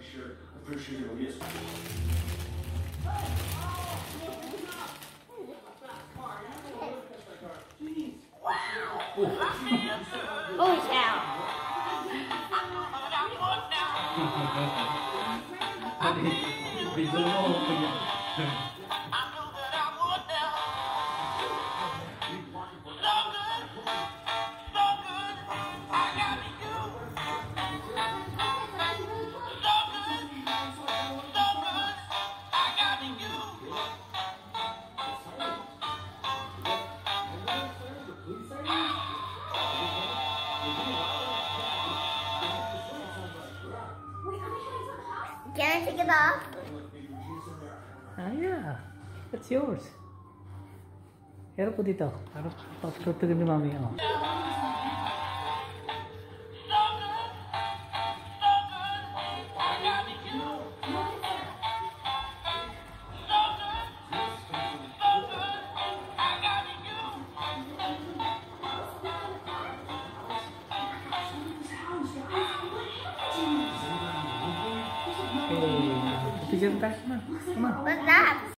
Ôi chào. Bị dối mô Can I take it off? Yeah, it's yours. Here, put it off. After the mommy. Hey, pigeon back, come on. What's that?